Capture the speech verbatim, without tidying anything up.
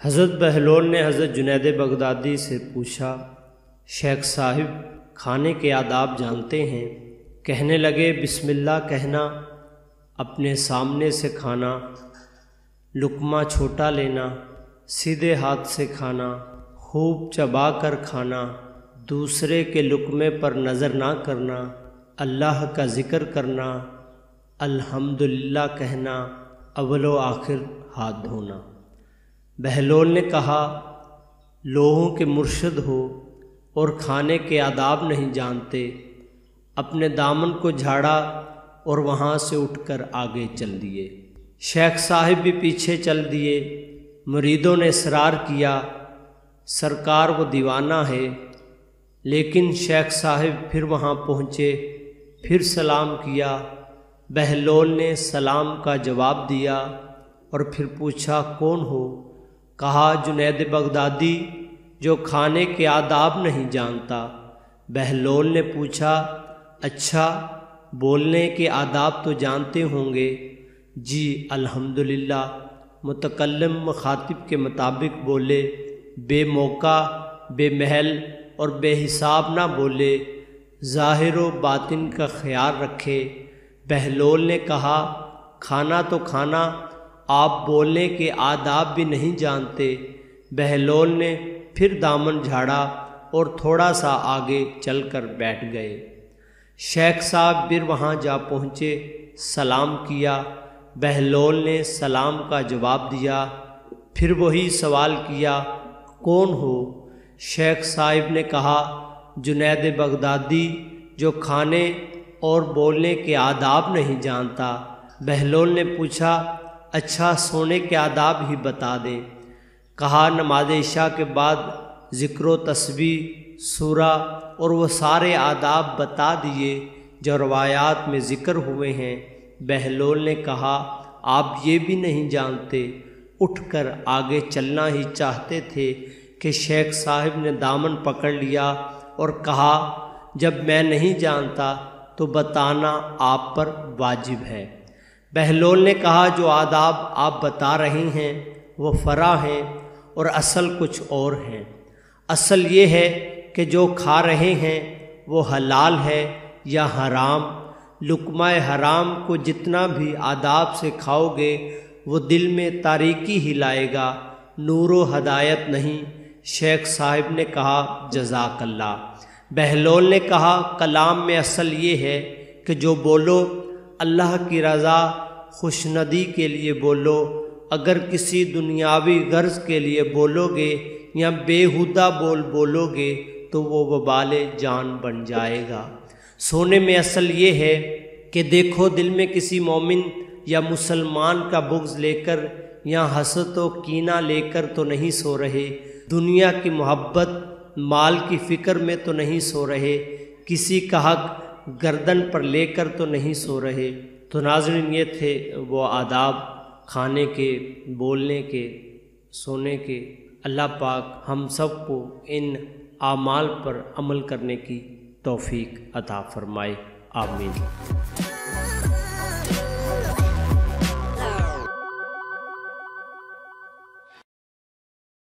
حضرت بہلول نے حضرت جنید بغدادی سے پوچھا، شیخ صاحب کھانے کے آداب جانتے ہیں؟ کہنے لگے، بسم اللہ کہنا، اپنے سامنے سے کھانا، لقمہ چھوٹا لینا، سیدھے ہاتھ سے کھانا، خوب چبا کر کھانا، دوسرے کے لقمے پر نظر نہ کرنا، اللہ کا ذکر کرنا، الحمدللہ کہنا، اول و آخر ہاتھ دھونا۔ بہلول نے کہا، لوگوں کے مرشد ہو اور کھانے کے آداب نہیں جانتے۔ اپنے دامن کو جھاڑا اور وہاں سے اٹھ کر آگے چل دیے۔ شیخ صاحب بھی پیچھے چل دیے۔ مریدوں نے اصرار کیا، سرکار وہ دیوانہ ہے، لیکن شیخ صاحب پھر وہاں پہنچے، پھر سلام کیا۔ بہلول نے سلام کا جواب دیا اور پھر پوچھا، کون ہو؟ کہا، جنید بغدادی جو کھانے کے آداب نہیں جانتا۔ بہلول نے پوچھا، اچھا بولنے کے آداب تو جانتے ہوں گے؟ جی الحمدللہ۔ متکلم مخاطب کے مطابق بولے، بے موقع، بے محل اور بے حساب نہ بولے، ظاہر و باطن کا خیال رکھے۔ بہلول نے کہا، کھانا تو کھانا، آپ بولنے کے آداب بھی نہیں جانتے۔ بہلول نے پھر دامن جھاڑا اور تھوڑا سا آگے چل کر بیٹھ گئے۔ شیخ صاحب پھر وہاں جا پہنچے، سلام کیا۔ بہلول نے سلام کا جواب دیا، پھر وہی سوال کیا، کون ہو؟ شیخ صاحب نے کہا، جنید بغدادی جو کھانے اور بولنے کے آداب نہیں جانتا۔ بہلول نے پوچھا، اچھا سونے کے آداب ہی بتا دیں۔ کہا، نماز عشاء کے بعد ذکر و تسبیح، سورہ اور وہ سارے آداب بتا دیے جو روایات میں ذکر ہوئے ہیں۔ بہلول نے کہا، آپ یہ بھی نہیں جانتے؟ اٹھ کر آگے چلنا ہی چاہتے تھے کہ شیخ صاحب نے دامن پکڑ لیا اور کہا، جب میں نہیں جانتا تو بتانا آپ پر واجب ہے۔ بہلول نے کہا، جو آداب آپ بتا رہے ہیں وہ فرع ہیں اور اصل کچھ اور ہیں۔ اصل یہ ہے کہ جو کھا رہے ہیں وہ حلال ہے یا حرام۔ لقمہ حرام کو جتنا بھی آداب سے کھاؤ گے وہ دل میں تاریکی ہی لائے گا، نور و ہدایت نہیں۔ شیخ صاحب نے کہا، جزاک اللہ۔ بہلول نے کہا، کلام میں اصل یہ ہے کہ جو بولو اللہ کی رضا خوشندی کے لیے بولو۔ اگر کسی دنیاوی غرض کے لیے بولو گے یا بیہودہ بول بولو گے تو وہ وبال جان بن جائے گا۔ سونے میں اصل یہ ہے کہ دیکھو، دل میں کسی مومن یا مسلمان کا بغض لے کر یا حسد و کینہ لے کر تو نہیں سو رہے، دنیا کی محبت، مال کی فکر میں تو نہیں سو رہے، کسی کا حق گردن پر لے کر تو نہیں سو رہے۔ تو ناظرین، یہ تھے وہ آداب کھانے کے، بولنے کے، سونے کے۔ اللہ پاک ہم سب کو ان اعمال پر عمل کرنے کی توفیق عطا فرمائے، آمین۔